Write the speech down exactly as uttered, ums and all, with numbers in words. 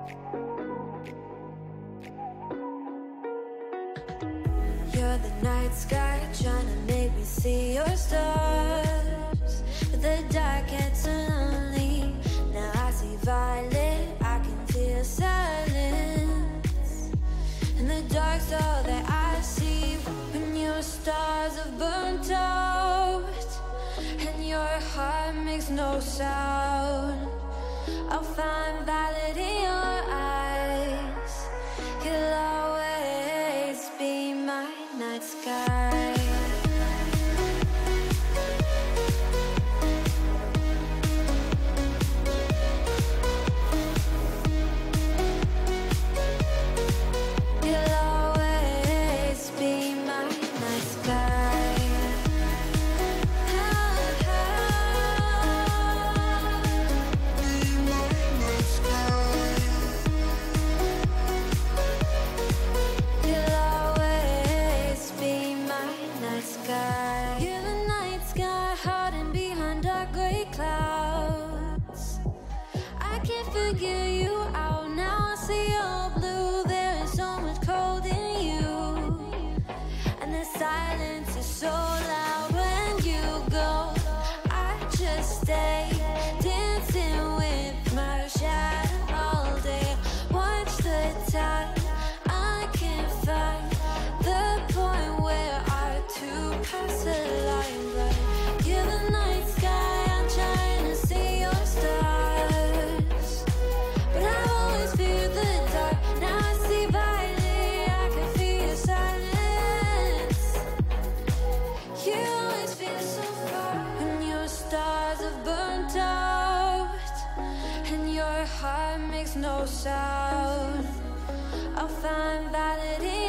You're the night sky trying to make me see your stars, but the dark gets so lonely. Now I see violet, I can feel silence. In the dark's all that I see. When your stars have burnt out and your heart makes no sound, I'll find violet in your eyes. You'll always be my night sky. You'll always be my night sky. You're the night sky hiding behind dark gray clouds. I can't figure you out now. I see your blue. There is so much cold in you, and the silence is so loud when you go. I just stay dancing with my shadow all day. Watch the tide. I can't find the point where our two pass the line, but you're the night sky. I'm trying to see your stars, but I always fear the dark. Now I see violet, I can feel your silence. You always feel so far when your stars have burnt out and your heart makes no sound. I'll find violet in